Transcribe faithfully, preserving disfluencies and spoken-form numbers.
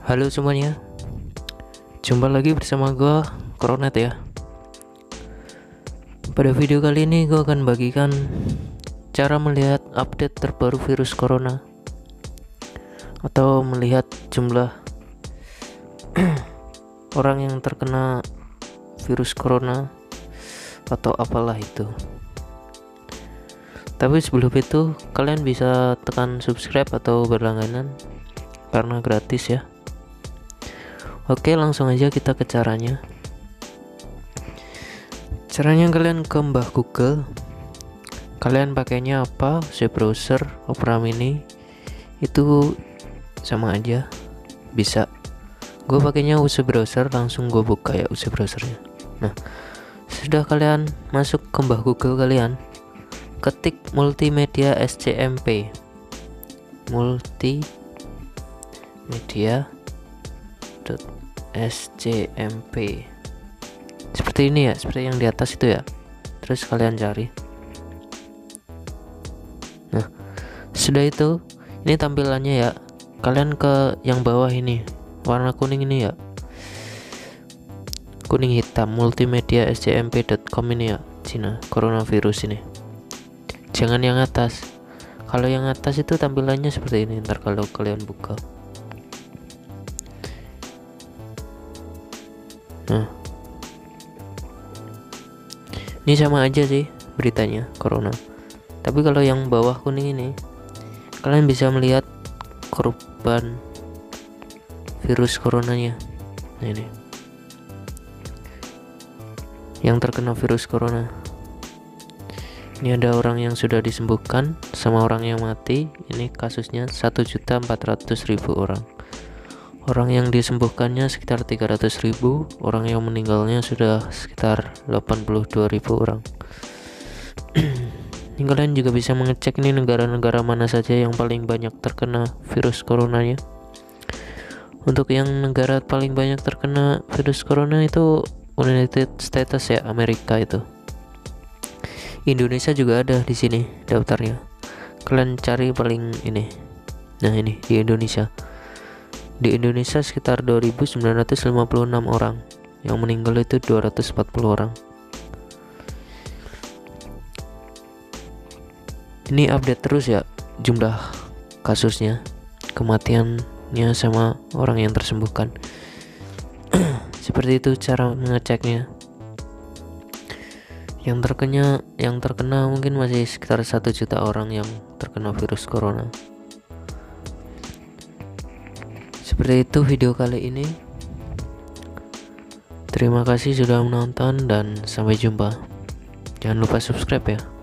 Halo semuanya, jumpa lagi bersama gue, Koronet ya. Pada video kali ini gue akan bagikan cara melihat update terbaru virus corona, atau melihat jumlah orang yang terkena virus corona atau apalah itu. Tapi sebelum itu kalian bisa tekan subscribe atau berlangganan karena gratis ya. Oke, langsung aja kita ke caranya. Caranya kalian ke Mbah Google. Kalian pakainya apa? U C Browser, Opera Mini, itu sama aja, bisa. Gue pakainya U C Browser, langsung gue buka ya U C Browsernya. Nah, sudah kalian masuk ke Mbah Google kalian, ketik multimedia S C M P, multimedia S C M P, seperti ini ya, seperti yang di atas itu ya. Terus kalian cari. Nah, sudah itu, ini tampilannya ya. Kalian ke yang bawah ini, warna kuning ini ya, kuning hitam, multimedia S C M P dot com ini ya, Cina coronavirus ini. Jangan yang atas. Kalau yang atas itu tampilannya seperti ini. Ntar kalau kalian buka, nah, ini sama aja sih beritanya corona. Tapi kalau yang bawah kuning ini, kalian bisa melihat korban virus coronanya. Nah, ini yang terkena virus corona. Ini ada orang yang sudah disembuhkan sama orang yang mati. Ini kasusnya satu juta empat ratus ribu orang. Orang yang disembuhkannya sekitar tiga ratus ribu, orang yang meninggalnya sudah sekitar delapan puluh dua ribu orang. Ini kalian juga bisa mengecek nih negara-negara mana saja yang paling banyak terkena virus coronanya. Untuk yang negara paling banyak terkena virus corona itu United States ya, Amerika itu. Indonesia juga ada di sini daftarnya. Kalian cari paling ini. Nah, ini di Indonesia. Di Indonesia sekitar dua ribu sembilan ratus lima puluh enam orang. Yang meninggal itu dua ratus empat puluh orang. Ini update terus ya jumlah kasusnya, kematiannya sama orang yang tersembuhkan. Seperti itu cara mengeceknya. Yang terkena yang terkena mungkin masih sekitar satu juta orang yang terkena virus corona. Seperti itu video kali ini. Terima kasih sudah menonton dan sampai jumpa. Jangan lupa subscribe ya.